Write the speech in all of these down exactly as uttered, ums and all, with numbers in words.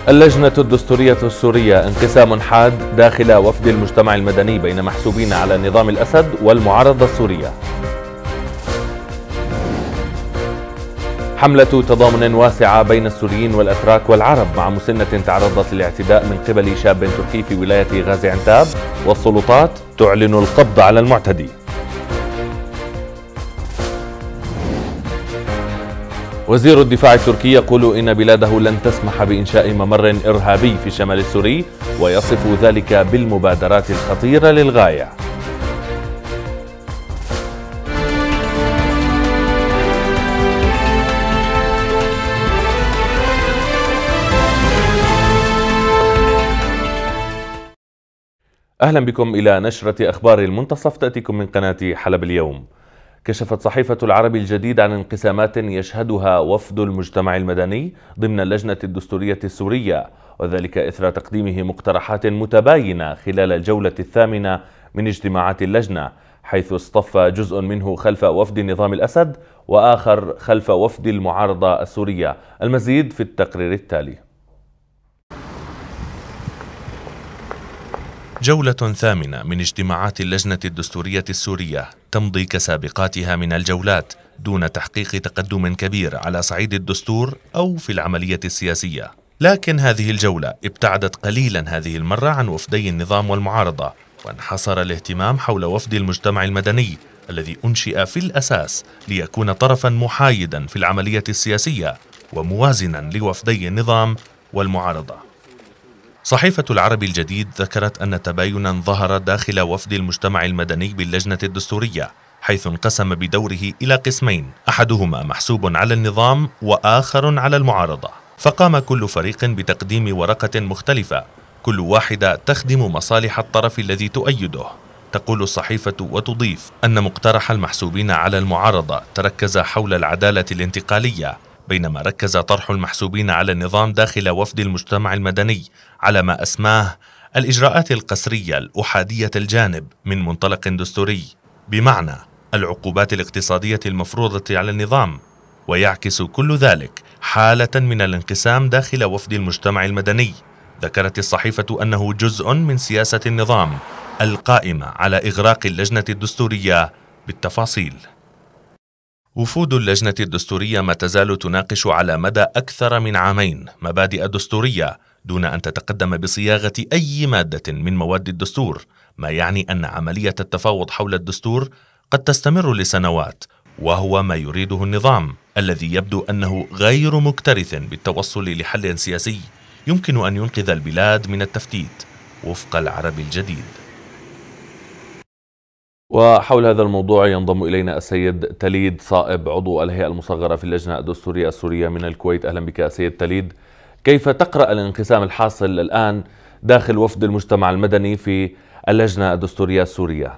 اللجنة الدستورية السورية انقسام حاد داخل وفد المجتمع المدني بين محسوبين على نظام الأسد والمعارضة السورية. حملة تضامن واسعة بين السوريين والأتراك والعرب مع مسنة تعرضت للاعتداء من قبل شاب تركي في ولاية غازي عنتاب، والسلطات تعلن القبض على المعتدي. وزير الدفاع التركي يقول إن بلاده لن تسمح بإنشاء ممر إرهابي في الشمال السوري، ويصف ذلك بالمبادرات الخطيرة للغاية. أهلا بكم إلى نشرة أخبار المنتصف تأتيكم من قناة حلب اليوم. كشفت صحيفة العربي الجديد عن انقسامات يشهدها وفد المجتمع المدني ضمن اللجنة الدستورية السورية، وذلك إثر تقديمه مقترحات متباينة خلال الجولة الثامنة من اجتماعات اللجنة، حيث اصطف جزء منه خلف وفد نظام الأسد وآخر خلف وفد المعارضة السورية. المزيد في التقرير التالي. جولة ثامنة من اجتماعات اللجنة الدستورية السورية تمضي كسابقاتها من الجولات دون تحقيق تقدم كبير على صعيد الدستور أو في العملية السياسية. لكن هذه الجولة ابتعدت قليلا هذه المرة عن وفدي النظام والمعارضة، وانحصر الاهتمام حول وفد المجتمع المدني الذي أنشئ في الأساس ليكون طرفا محايدا في العملية السياسية وموازنا لوفدي النظام والمعارضة. صحيفة العربي الجديد ذكرت أن تباينا ظهر داخل وفد المجتمع المدني باللجنة الدستورية، حيث انقسم بدوره إلى قسمين، أحدهما محسوب على النظام وآخر على المعارضة، فقام كل فريق بتقديم ورقة مختلفة، كل واحدة تخدم مصالح الطرف الذي تؤيده. تقول الصحيفة وتضيف أن مقترح المحسوبين على المعارضة تركز حول العدالة الانتقالية، بينما ركز طرح المحسوبين على النظام داخل وفد المجتمع المدني على ما أسماه الإجراءات القسرية الأحادية الجانب من منطلق دستوري، بمعنى العقوبات الاقتصادية المفروضة على النظام. ويعكس كل ذلك حالة من الانقسام داخل وفد المجتمع المدني. ذكرت الصحيفة أنه جزء من سياسة النظام القائمة على إغراق اللجنة الدستورية بالتفاصيل. وفود اللجنة الدستورية ما تزال تناقش على مدى أكثر من عامين مبادئ دستورية دون أن تتقدم بصياغة أي مادة من مواد الدستور، ما يعني أن عملية التفاوض حول الدستور قد تستمر لسنوات، وهو ما يريده النظام الذي يبدو أنه غير مكترث بالتوصل لحل سياسي يمكن أن ينقذ البلاد من التفتيت وفق العربي الجديد. وحول هذا الموضوع ينضم إلينا السيد تليد صائب، عضو الهيئة المصغرة في اللجنة الدستورية السورية من الكويت. أهلا بك السيد تليد. كيف تقرأ الانقسام الحاصل الآن داخل وفد المجتمع المدني في اللجنة الدستورية السورية؟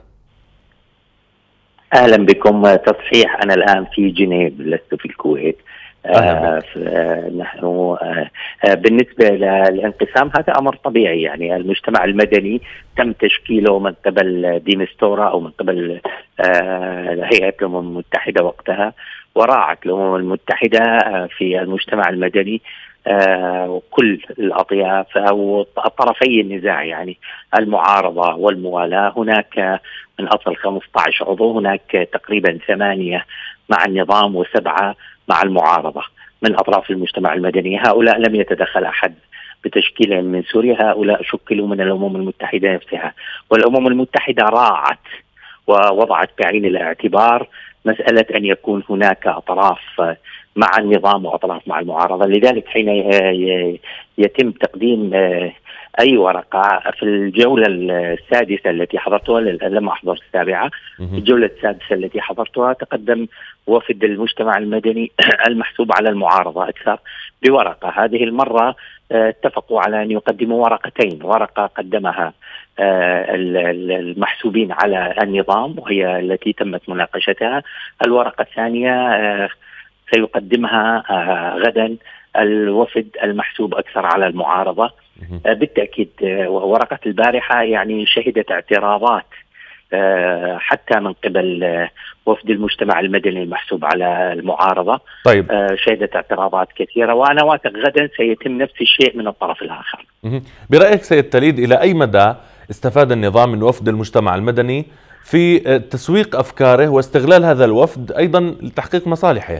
أهلا بكم. تصحيح، أنا الآن في جنيف لست في الكويت. آه نحن آه بالنسبة للانقسام هذا أمر طبيعي، يعني المجتمع المدني تم تشكيله من قبل ديمستورا أو من قبل آه هيئة الأمم المتحدة وقتها، وراعت الأمم المتحدة آه في المجتمع المدني آه وكل الأطياف أو طرفي النزاع، يعني المعارضة والموالاة. هناك من أصل خمسة عشر عضو، هناك تقريبا ثمانية مع النظام وسبعة مع المعارضة من أطراف المجتمع المدني. هؤلاء لم يتدخل أحد بتشكيلهم من سوريا، هؤلاء شكلوا من الأمم المتحدة نفسها، والأمم المتحدة راعت ووضعت بعين الاعتبار مسألة أن يكون هناك أطراف مع النظام وأطراف مع المعارضة. لذلك حين يتم تقديم أي ورقة في الجولة السادسة التي حضرتها، لم أحضر السابعة، في الجولة السادسة التي حضرتها تقدم وفد المجتمع المدني المحسوب على المعارضة أكثر بورقة. هذه المرة اتفقوا على أن يقدموا ورقتين، ورقة قدمها المحسوبين على النظام وهي التي تمت مناقشتها، الورقة الثانية سيقدمها غدا الوفد المحسوب أكثر على المعارضة. بالتأكيد ورقة البارحة يعني شهدت اعتراضات حتى من قبل وفد المجتمع المدني المحسوب على المعارضة. طيب. شهدت اعتراضات كثيرة، وأنا واثق غدا سيتم نفس الشيء من الطرف الآخر. برأيك سيد تليد، إلى أي مدى استفاد النظام من وفد المجتمع المدني في تسويق أفكاره واستغلال هذا الوفد أيضا لتحقيق مصالحه؟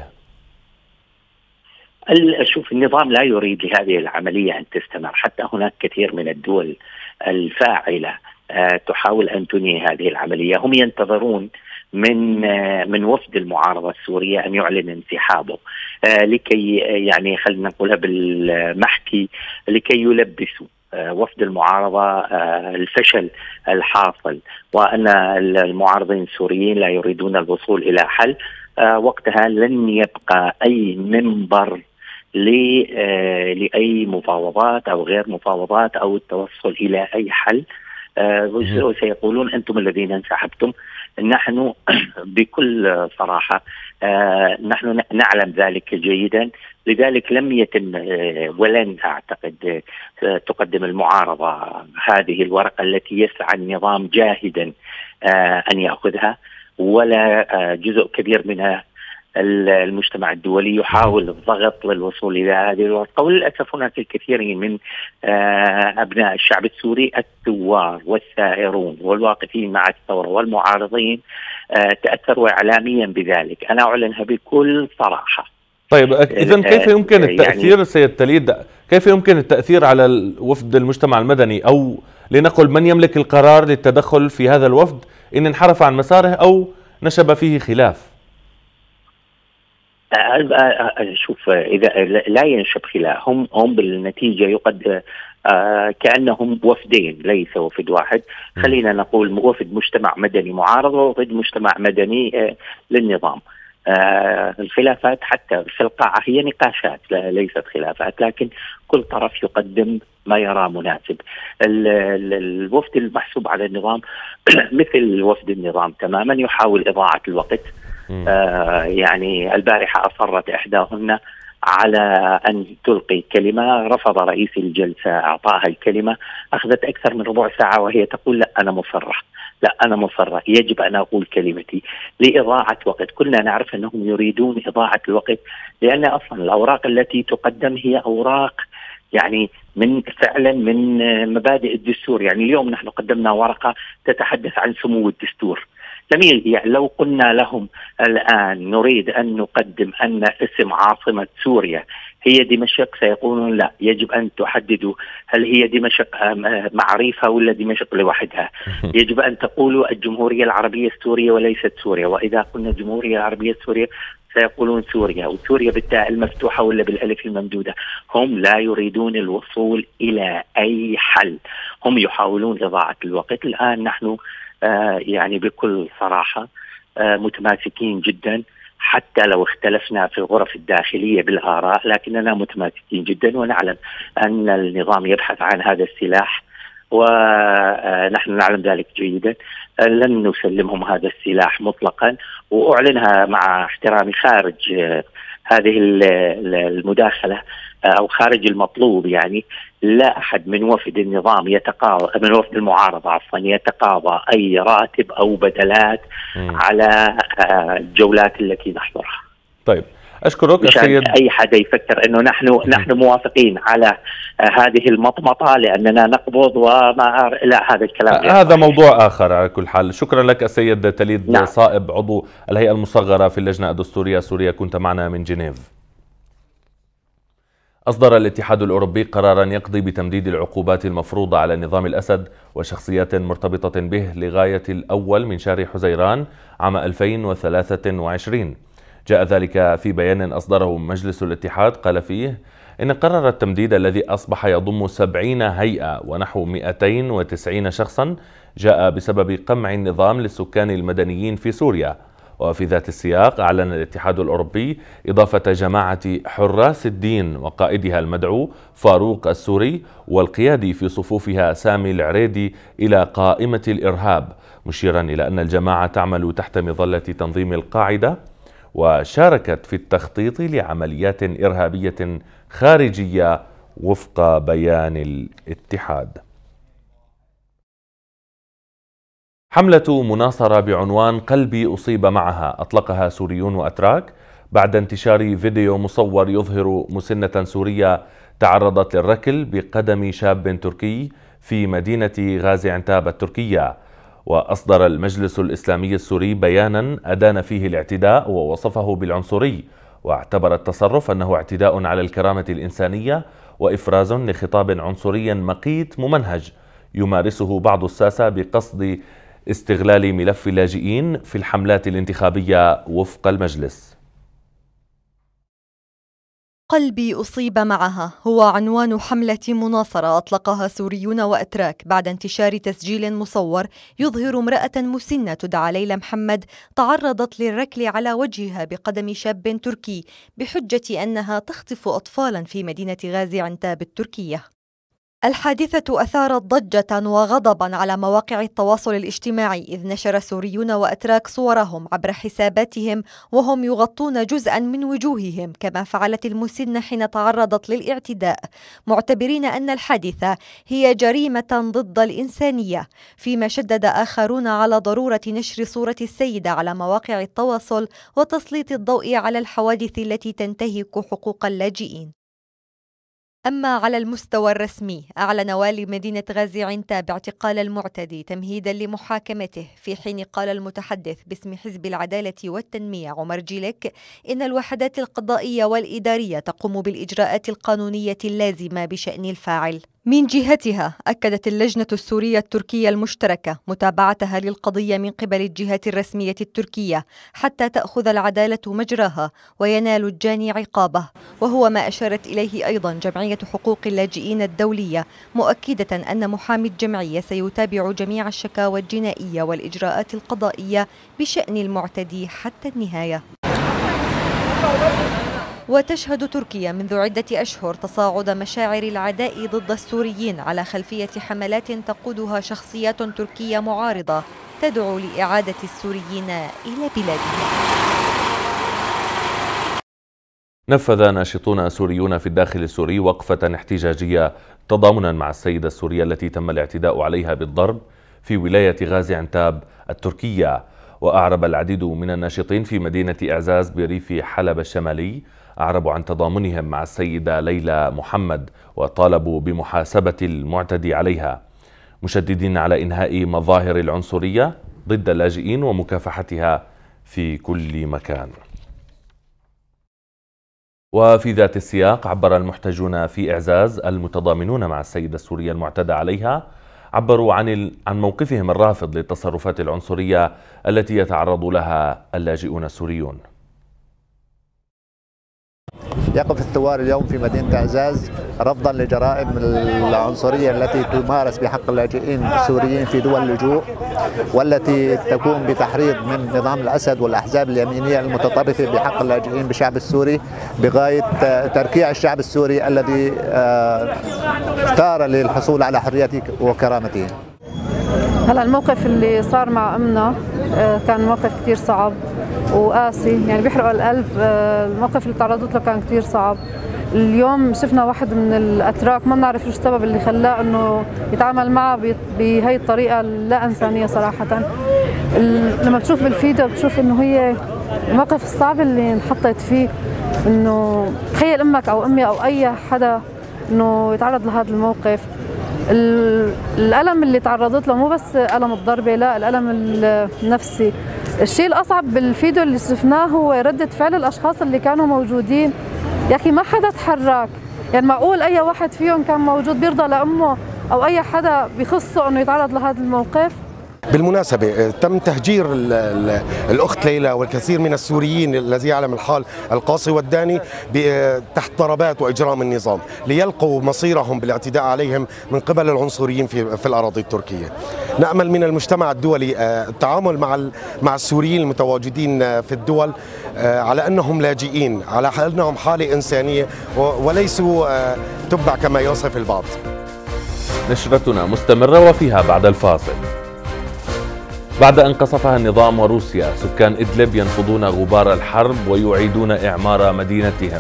شوف، النظام لا يريد لهذه العملية أن تستمر، حتى هناك كثير من الدول الفاعلة تحاول أن تنهي هذه العملية. هم ينتظرون من من وفد المعارضة السورية أن يعلن انسحابه لكي يعني خلينا نقولها بالمحكي لكي يلبسوا وفد المعارضة الفشل الحاصل، وأن المعارضين السوريين لا يريدون الوصول إلى حل. وقتها لن يبقى أي منبر لأي مفاوضات أو غير مفاوضات أو التوصل إلى أي حل. وسيقولون أنتم الذين انسحبتم. نحن بكل صراحة نحن نعلم ذلك جيدا، لذلك لم يتم ولن أعتقد تقدم المعارضة هذه الورقة التي يسعى النظام جاهدا أن يأخذها، ولا جزء كبير منها المجتمع الدولي يحاول الضغط للوصول إلى هذه الورقة. وللأسف هناك الكثير من أبناء الشعب السوري الثوار والثائرون والواقفين مع الثورة والمعارضين تأثروا إعلاميا بذلك. أنا أعلنها بكل صراحة. طيب، إذن كيف يمكن التأثير يعني سيد تليد، كيف يمكن التأثير على وفد المجتمع المدني، أو لنقل من يملك القرار للتدخل في هذا الوفد إن انحرف عن مساره أو نشب فيه خلاف؟ شوف، إذا لا ينشب خلاف، هم هم بالنتيجة يقد آه كأنهم وفدين ليس وفد واحد. خلينا نقول وفد مجتمع مدني معارض ووفد مجتمع مدني آه للنظام. آه الخلافات حتى في القاعة هي نقاشات ليست خلافات، لكن كل طرف يقدم ما يرى مناسب. الوفد المحسوب على النظام مثل وفد النظام تماما يحاول إضاعة الوقت. آه يعني البارحة أصرت إحداهن على أن تلقي كلمة، رفض رئيس الجلسة إعطائها الكلمة، أخذت أكثر من ربع ساعة وهي تقول لا أنا مصرة، لا أنا مصرة، يجب أن أقول كلمتي، لإضاعة وقت. كلنا نعرف أنهم يريدون إضاعة الوقت، لأن أصلا الأوراق التي تقدم هي أوراق يعني من فعلا من مبادئ الدستور. يعني اليوم نحن قدمنا ورقة تتحدث عن سمو الدستور. يعني لو قلنا لهم الآن نريد أن نقدم أن اسم عاصمة سوريا هي دمشق، سيقولون لا، يجب أن تحددوا هل هي دمشق معرفة ولا دمشق لوحدها. يجب أن تقولوا الجمهورية العربية السورية وليست سوريا، وإذا قلنا الجمهورية العربية السورية سيقولون سوريا، وسوريا بالتاء المفتوحة ولا بالألف الممدودة. هم لا يريدون الوصول إلى أي حل، هم يحاولون إضاعة الوقت. الآن نحن آه يعني بكل صراحة آه متماسكين جدا، حتى لو اختلفنا في الغرف الداخلية بالآراء، لكننا متماسكين جدا ونعلم أن النظام يبحث عن هذا السلاح، ونحن نعلم ذلك جيدا. لن نسلمهم هذا السلاح مطلقا، وأعلنها مع احترامي خارج هذه المداخلة أو خارج المطلوب. يعني لا أحد من وفد النظام يتقاضى، من وفد المعارضة عفوا، يتقاضى أي راتب أو بدلات م. على الجولات التي نحضرها. طيب، أشكرك السيد. أي حدا يفكر أنه نحن نحن موافقين على هذه المطمطة لأننا نقبض وما لا، هذا الكلام هذا موضوع آخر. على كل حال، شكرا لك السيد تليد نعم. صائب، عضو الهيئة المصغرة في اللجنة الدستورية السورية، كنت معنا من جنيف. أصدر الاتحاد الأوروبي قرارا يقضي بتمديد العقوبات المفروضة على نظام الأسد وشخصيات مرتبطة به لغاية الأول من شهر حزيران عام ألفين وثلاثة وعشرين. جاء ذلك في بيان أصدره مجلس الاتحاد قال فيه إن قرر التمديد الذي أصبح يضم سبعين هيئة ونحو مئتين وتسعين شخصا جاء بسبب قمع النظام للسكان المدنيين في سوريا. وفي ذات السياق أعلن الاتحاد الأوروبي إضافة جماعة حراس الدين وقائدها المدعو فاروق السوري والقيادي في صفوفها سامي العريدي إلى قائمة الإرهاب، مشيرا إلى أن الجماعة تعمل تحت مظلة تنظيم القاعدة وشاركت في التخطيط لعمليات إرهابية خارجية وفق بيان الاتحاد. حملة مناصرة بعنوان قلبي أصيب معها أطلقها سوريون وأتراك بعد انتشار فيديو مصور يظهر مسنة سورية تعرضت للركل بقدم شاب تركي في مدينة غازي عنتاب التركية. وأصدر المجلس الإسلامي السوري بيانا أدان فيه الاعتداء ووصفه بالعنصري، واعتبر التصرف أنه اعتداء على الكرامة الإنسانية وإفراز لخطاب عنصري مقيت ممنهج يمارسه بعض الساسة بقصد استغلال ملف اللاجئين في الحملات الانتخابية وفق المجلس. قلبي أصيب معها هو عنوان حملة مناصرة أطلقها سوريون وأتراك بعد انتشار تسجيل مصور يظهر امرأة مسنة تدعى ليلى محمد تعرضت للركل على وجهها بقدم شاب تركي بحجة أنها تخطف أطفالا في مدينة غازي عنتاب التركية. الحادثة أثارت ضجة وغضبا على مواقع التواصل الاجتماعي، إذ نشر سوريون وأتراك صورهم عبر حساباتهم وهم يغطون جزءا من وجوههم كما فعلت المسنة حين تعرضت للاعتداء، معتبرين أن الحادثة هي جريمة ضد الإنسانية، فيما شدد آخرون على ضرورة نشر صورة السيدة على مواقع التواصل وتسليط الضوء على الحوادث التي تنتهك حقوق اللاجئين. أما على المستوى الرسمي، أعلن والي مدينة غازي عنتاب اعتقال المعتدي تمهيدا لمحاكمته، في حين قال المتحدث باسم حزب العدالة والتنمية عمر جيلك إن الوحدات القضائية والإدارية تقوم بالإجراءات القانونية اللازمة بشأن الفاعل. من جهتها أكدت اللجنة السورية التركية المشتركة متابعتها للقضية من قبل الجهات الرسمية التركية حتى تأخذ العدالة مجراها وينال الجاني عقابه، وهو ما أشارت إليه أيضا جمعية حقوق اللاجئين الدولية، مؤكدة أن محامي الجمعية سيتابع جميع الشكاوى الجنائية والإجراءات القضائية بشأن المعتدي حتى النهاية. وتشهد تركيا منذ عدة أشهر تصاعد مشاعر العداء ضد السوريين على خلفية حملات تقودها شخصيات تركية معارضة تدعو لإعادة السوريين إلى بلادهم. نفذ ناشطون سوريون في الداخل السوري وقفة احتجاجية تضامنا مع السيدة السورية التي تم الاعتداء عليها بالضرب في ولاية غازي عنتاب التركية. وأعرب العديد من الناشطين في مدينة إعزاز بريف حلب الشمالي أعربوا عن تضامنهم مع السيدة ليلى محمد، وطالبوا بمحاسبة المعتدي عليها، مشددين على إنهاء مظاهر العنصرية ضد اللاجئين ومكافحتها في كل مكان. وفي ذات السياق عبر المحتجون في إعزاز المتضامنون مع السيدة السورية المعتدى عليها عبروا عن عن موقفهم الرافض للتصرفات العنصرية التي يتعرض لها اللاجئون السوريون. يقف الثوار اليوم في مدينة إعزاز رفضا لجرائم العنصرية التي تمارس بحق اللاجئين السوريين في دول اللجوء، والتي تقوم بتحريض من نظام الأسد والأحزاب اليمينية المتطرفة بحق اللاجئين بالشعب السوري، بغاية تركيع الشعب السوري الذي ثار للحصول على حريته وكرامته. هلا الموقف اللي صار مع أمنا كان موقف كتير صعب وقاسي، يعني بيحرق القلب. الموقف اللي تعرضت له كان كتير صعب. اليوم شفنا واحد من الأتراك ما بنعرف شو السبب اللي خلاه انه يتعامل معه بهي الطريقة اللا إنسانية صراحة. لما بتشوف بالفيديو بتشوف انه هي الموقف الصعب اللي انحطت فيه، انه تخيل امك او امي او اي حدا انه يتعرض لهذا الموقف. الألم اللي تعرضت له مو بس ألم الضربة، لا الألم النفسي. الشيء الأصعب بالفيديو اللي شفناه هو ردة فعل الأشخاص اللي كانوا موجودين. يا أخي ما حدا تحرك، يعني معقول أي واحد فيهم كان موجود بيرضى لأمه أو أي حدا بخصه إنه يتعرض لهذا الموقف؟ بالمناسبة تم تهجير الأخت ليلى والكثير من السوريين الذي يعلم الحال القاسي والداني تحت ضربات وإجرام النظام ليلقوا مصيرهم بالاعتداء عليهم من قبل العنصريين في, في الأراضي التركية. نأمل من المجتمع الدولي التعامل مع مع السوريين المتواجدين في الدول على أنهم لاجئين، على أنهم حالة إنسانية وليسوا تبع كما يوصف البعض. نشرتنا مستمرة وفيها بعد الفاصل. بعد أن قصفها النظام وروسيا، سكان إدلب ينفضون غبار الحرب ويعيدون إعمار مدينتهم.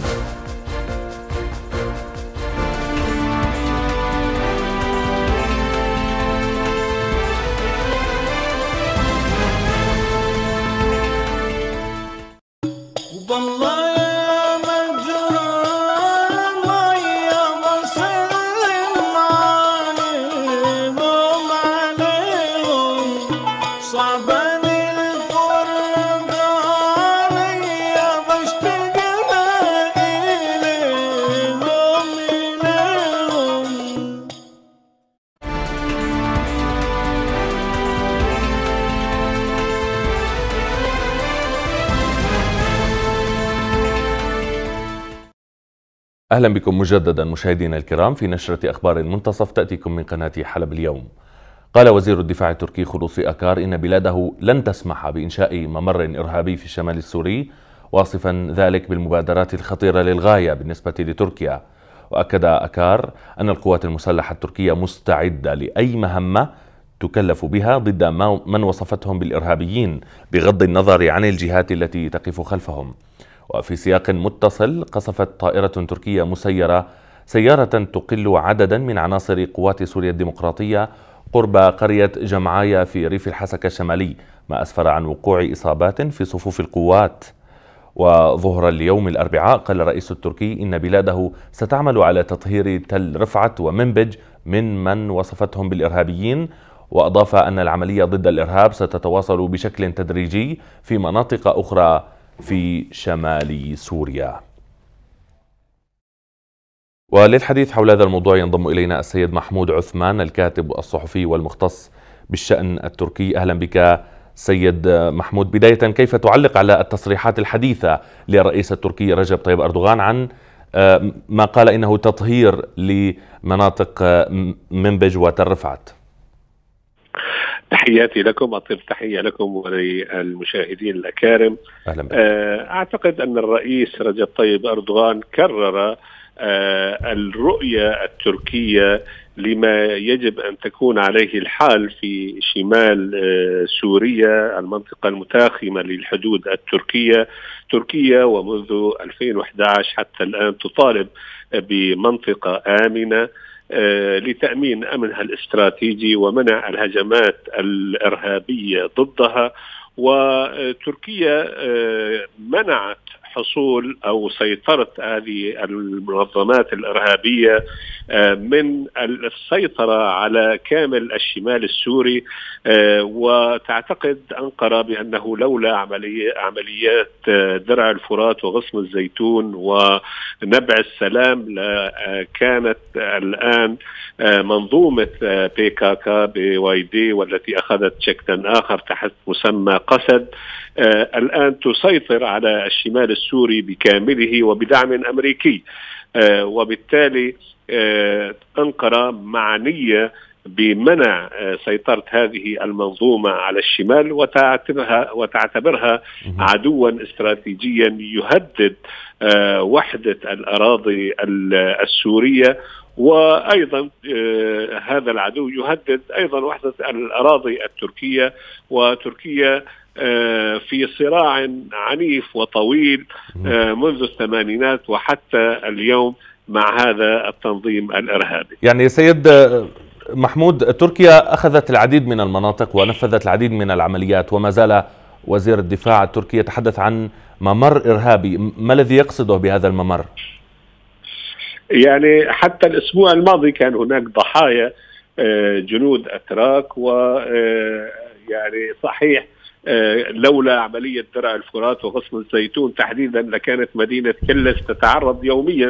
أهلا بكم مجددا مشاهدينا الكرام في نشرة أخبار المنتصف تأتيكم من قناة حلب اليوم. قال وزير الدفاع التركي خلوصي أكار إن بلاده لن تسمح بإنشاء ممر إرهابي في الشمال السوري، واصفا ذلك بالمبادرات الخطيرة للغاية بالنسبة لتركيا. وأكد أكار أن القوات المسلحة التركية مستعدة لأي مهمة تكلف بها ضد من وصفتهم بالإرهابيين بغض النظر عن الجهات التي تقف خلفهم. وفي سياق متصل، قصفت طائرة تركية مسيرة سيارة تقل عددا من عناصر قوات سوريا الديمقراطية قرب قرية جمعاية في ريف الحسكة الشمالي، ما أسفر عن وقوع إصابات في صفوف القوات. وظهر اليوم الأربعاء قال الرئيس التركي إن بلاده ستعمل على تطهير تل رفعت ومنبج من من وصفتهم بالإرهابيين، وأضاف أن العملية ضد الإرهاب ستتواصل بشكل تدريجي في مناطق أخرى في شمال سوريا. وللحديث حول هذا الموضوع ينضم إلينا السيد محمود عثمان الكاتب الصحفي والمختص بالشأن التركي. أهلا بك سيد محمود. بداية، كيف تعلق على التصريحات الحديثة للرئيس التركي رجب طيب أردوغان عن ما قال إنه تطهير لمناطق منبج وتل رفعت؟ تحياتي لكم، أطيب تحية لكم وللمشاهدين الأكارم. أهلا بك. أعتقد أن الرئيس رجب طيب أردوغان كرر الرؤية التركية لما يجب أن تكون عليه الحال في شمال سوريا، المنطقة المتاخمة للحدود التركية. تركيا ومنذ ألفين وأحد عشر حتى الآن تطالب بمنطقة آمنة لتأمين أمنها الاستراتيجي ومنع الهجمات الإرهابية ضدها. وتركيا منعت حصول أو سيطرة هذه المنظمات الإرهابية من السيطرة على كامل الشمال السوري، وتعتقد أنقرة بأنه لولا عملية عمليات درع الفرات وغصن الزيتون ونبع السلام كانت الآن منظومة بي كي كي بي واي دي والتي أخذت شكلا آخر تحت مسمى قسد الآن تسيطر على الشمال السوري بكامله وبدعم أمريكي. وبالتالي أنقرة معنية بمنع سيطرة هذه المنظومة على الشمال وتعتبرها, وتعتبرها عدوا استراتيجيا يهدد وحدة الأراضي السورية، وأيضا هذا العدو يهدد أيضا وحدة الأراضي التركية. وتركيا في صراع عنيف وطويل منذ الثمانينات وحتى اليوم مع هذا التنظيم الإرهابي. يعني سيد محمود، تركيا أخذت العديد من المناطق ونفذت العديد من العمليات، وما زال وزير الدفاع التركي يتحدث عن ممر إرهابي. ما الذي يقصده بهذا الممر؟ يعني حتى الأسبوع الماضي كان هناك ضحايا جنود أتراك، ويعني صحيح لولا عملية درع الفرات وغصن الزيتون تحديدا لكانت مدينة كلس تتعرض يوميا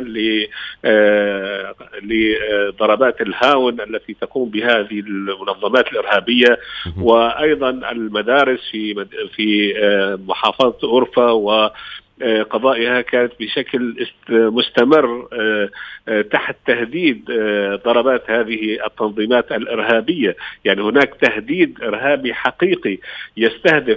لضربات الهاون التي تقوم بهذه المنظمات الإرهابية. وأيضا المدارس في في محافظة أورفا و قضائها كانت بشكل مستمر تحت تهديد ضربات هذه التنظيمات الإرهابية. يعني هناك تهديد إرهابي حقيقي يستهدف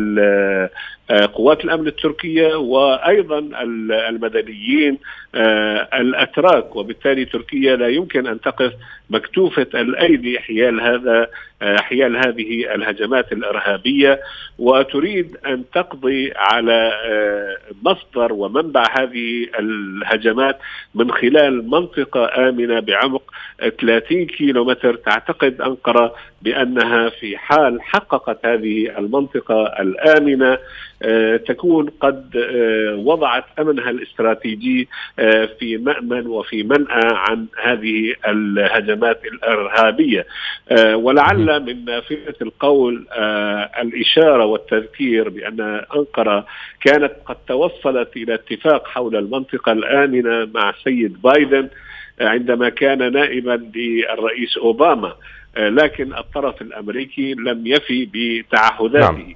قوات الأمن التركية وأيضا المدنيين الأتراك، وبالتالي تركيا لا يمكن أن تقف مكتوفة الأيدي حيال هذا حيال هذه الهجمات الإرهابية، وتريد أن تقضي على مصدر ومنبع هذه الهجمات من خلال منطقة آمنة بعمق ثلاثين كيلومتر. تعتقد أنقرة بأنها في حال حققت هذه المنطقة الآمنة تكون قد وضعت أمنها الاستراتيجي في مأمن وفي منأى عن هذه الهجمات الإرهابية. ولعل من نافذة القول الإشارة والتذكير بأن أنقرة كانت قد توصلت إلى اتفاق حول المنطقة الآمنة مع السيد بايدن عندما كان نائبا للرئيس أوباما، لكن الطرف الأمريكي لم يفي بتعهداته. نعم.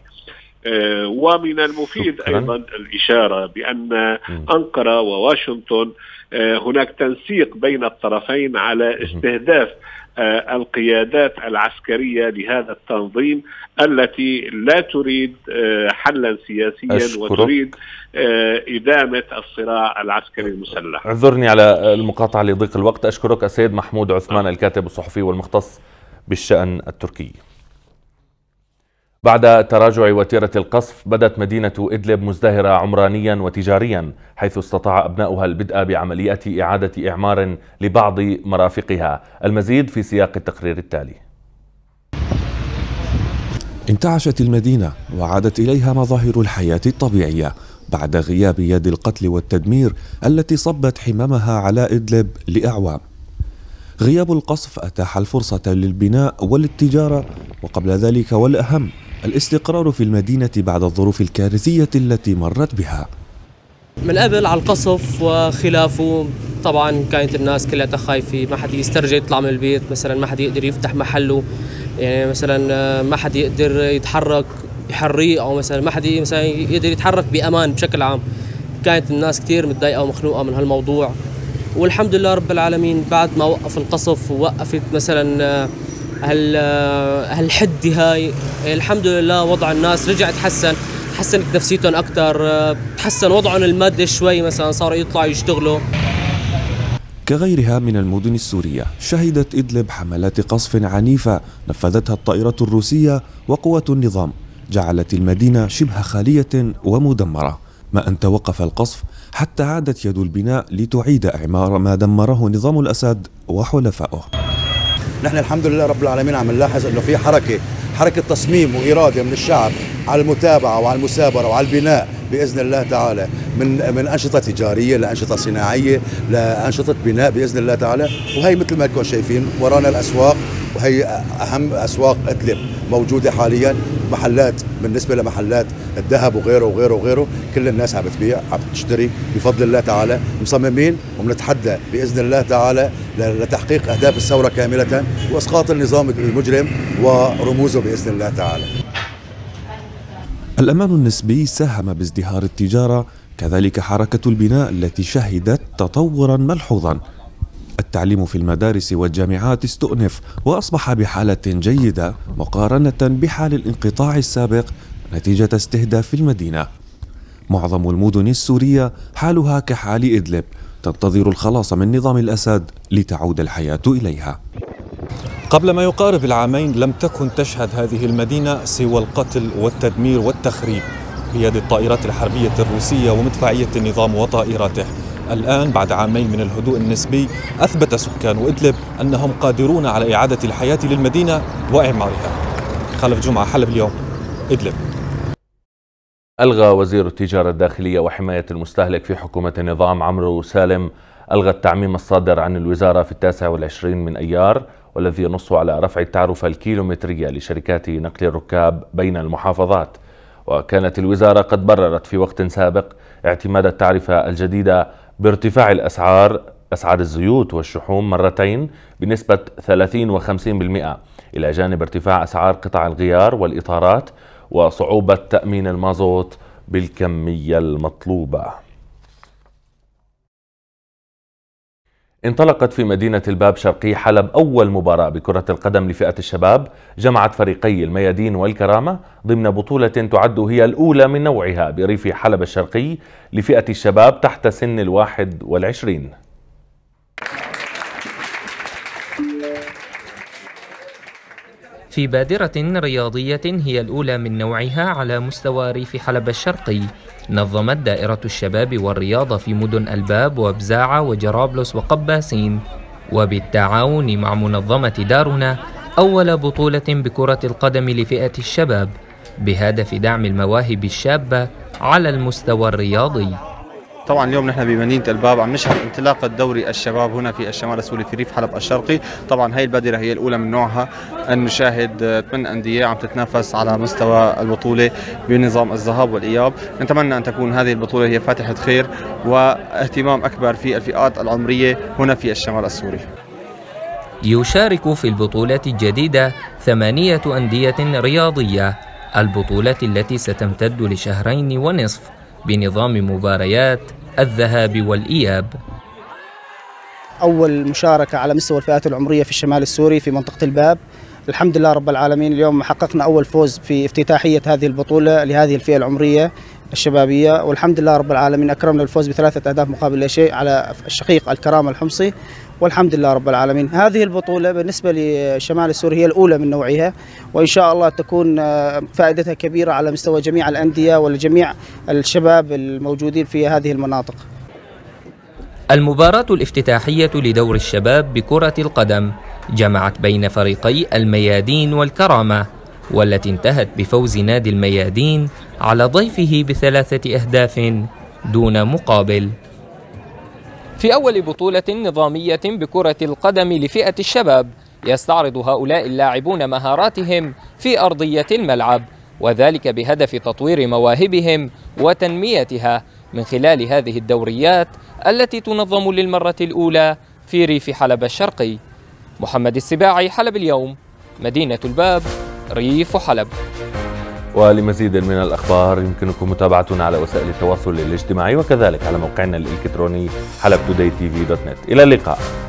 ومن المفيد أيضا الإشارة بأن أنقرة وواشنطن هناك تنسيق بين الطرفين على استهداف القيادات العسكرية لهذا التنظيم التي لا تريد حلا سياسيا أشكرك. وتريد إدامة الصراع العسكري المسلح. اعذرني على المقاطعة لضيق الوقت. أشكرك السيد محمود عثمان الكاتب الصحفي والمختص بالشأن التركي. بعد تراجع وتيرة القصف بدت مدينة إدلب مزدهرة عمرانيا وتجاريا، حيث استطاع أبناؤها البدء بعمليات إعادة إعمار لبعض مرافقها. المزيد في سياق التقرير التالي. انتعشت المدينة وعادت إليها مظاهر الحياة الطبيعية بعد غياب يد القتل والتدمير التي صبت حمامها على إدلب لأعوام. غياب القصف أتاح الفرصة للبناء وللتجارة، وقبل ذلك والأهم الاستقرار في المدينة بعد الظروف الكارثية التي مرت بها. من قبل على القصف وخلافه طبعا كانت الناس كلها خايفة، ما حد يسترجع يطلع من البيت، مثلا ما حد يقدر يفتح محله، يعني مثلا ما حد يقدر يتحرك بحرية، أو مثلا ما حد مثلا يقدر يتحرك بأمان بشكل عام. كانت الناس كتير متضايقة ومخنوقة من هالموضوع، والحمد لله رب العالمين بعد ما وقف القصف ووقفت مثلا هالحدة هاي، الحمد لله وضع الناس رجع تحسن، تحسنت نفسيتهم أكثر، تحسن وضعهم المادي شوي، مثلا صاروا يطلعوا يشتغلوا. كغيرها من المدن السورية شهدت إدلب حملات قصف عنيفة نفذتها الطائرة الروسية وقوات النظام، جعلت المدينة شبه خالية ومدمرة، ما أن توقف القصف حتى عادت يد البناء لتعيد إعمار ما دمره نظام الأسد وحلفائه. نحن الحمد لله رب العالمين عم نلاحظ انه في حركه حركه تصميم واراده من الشعب على المتابعه وعلى المثابره وعلى البناء باذن الله تعالى، من من انشطه تجاريه لانشطه صناعيه لانشطه بناء باذن الله تعالى. وهي مثل ما انتم شايفين ورانا الاسواق، وهي اهم اسواق إدلب موجوده حاليا، محلات بالنسبه لمحلات الذهب وغيره وغيره وغيره، كل الناس عم بتبيع عم تشتري بفضل الله تعالى. مصممين وبنتحدى باذن الله تعالى لتحقيق اهداف الثوره كامله واسقاط النظام المجرم ورموزه باذن الله تعالى. الأمان النسبي ساهم بازدهار التجارة، كذلك حركة البناء التي شهدت تطورا ملحوظا. التعليم في المدارس والجامعات استؤنف وأصبح بحالة جيدة مقارنة بحال الانقطاع السابق نتيجة استهداف المدينة. معظم المدن السورية حالها كحال إدلب، تنتظر الخلاص من نظام الأسد لتعود الحياة إليها. قبل ما يقارب العامين لم تكن تشهد هذه المدينة سوى القتل والتدمير والتخريب بيد الطائرات الحربية الروسية ومدفعية النظام وطائراته. الآن بعد عامين من الهدوء النسبي أثبت سكان إدلب أنهم قادرون على إعادة الحياة للمدينة وإعمارها. خلف جمعة، حلب اليوم، إدلب. ألغى وزير التجارة الداخلية وحماية المستهلك في حكومة النظام عمرو سالم ألغى التعميم الصادر عن الوزارة في التاسع والعشرين من أيار، والذي ينص على رفع التعرفة الكيلومترية لشركات نقل الركاب بين المحافظات. وكانت الوزارة قد بررت في وقت سابق اعتماد التعرفة الجديدة بارتفاع الأسعار أسعار الزيوت والشحوم مرتين بنسبة ثلاثين وخمسين بالمئة، إلى جانب ارتفاع أسعار قطع الغيار والإطارات وصعوبة تأمين المازوت بالكمية المطلوبة. انطلقت في مدينة الباب شرقي حلب أول مباراة بكرة القدم لفئة الشباب، جمعت فريقي الميادين والكرامة ضمن بطولة تعد هي الأولى من نوعها بريف حلب الشرقي لفئة الشباب تحت سن الواحد والعشرين. في بادرة رياضية هي الأولى من نوعها على مستوى ريف حلب الشرقي، نظمت دائرة الشباب والرياضة في مدن الباب وبزاعة وجرابلس وقباسين، وبالتعاون مع منظمة دارنا أول بطولة بكرة القدم لفئة الشباب بهدف دعم المواهب الشابة على المستوى الرياضي. طبعا اليوم نحن بمدينة الباب عم نشهد انطلاقة دوري الشباب هنا في الشمال السوري في ريف حلب الشرقي. طبعا هي البادرة هي الأولى من نوعها، أن نشاهد ثمان أندية عم تتنافس على مستوى البطولة بنظام الذهاب والإياب. نتمنى أن تكون هذه البطولة هي فاتحة خير واهتمام أكبر في الفئات العمرية هنا في الشمال السوري. يشارك في البطولة الجديدة ثمانية أندية رياضية، البطولة التي ستمتد لشهرين ونصف بنظام مباريات الذهاب والإياب. أول مشاركة على مستوى الفئات العمرية في الشمال السوري في منطقة الباب. الحمد لله رب العالمين، اليوم حققنا أول فوز في افتتاحية هذه البطولة لهذه الفئة العمرية الشبابية، والحمد لله رب العالمين أكرمنا الفوز بثلاثة أهداف مقابل لا شيء على الشقيق الكرامة الحمصي، والحمد لله رب العالمين. هذه البطولة بالنسبة لشمال السوري هي الأولى من نوعها، وإن شاء الله تكون فائدتها كبيرة على مستوى جميع الأندية ولجميع الشباب الموجودين في هذه المناطق. المباراة الافتتاحية لدور الشباب بكرة القدم جمعت بين فريقي الميادين والكرامة، والتي انتهت بفوز نادي الميادين على ضيفه بثلاثة أهداف دون مقابل. في أول بطولة نظامية بكرة القدم لفئة الشباب يستعرض هؤلاء اللاعبون مهاراتهم في أرضية الملعب، وذلك بهدف تطوير مواهبهم وتنميتها من خلال هذه الدوريات التي تنظم للمرة الأولى في ريف حلب الشرقي. محمد السباعي، حلب اليوم، مدينة الباب، ريف حلب. ولمزيد من الأخبار يمكنكم متابعتنا على وسائل التواصل الاجتماعي وكذلك على موقعنا الإلكتروني حلب توداي تي في دوت نت. إلى اللقاء.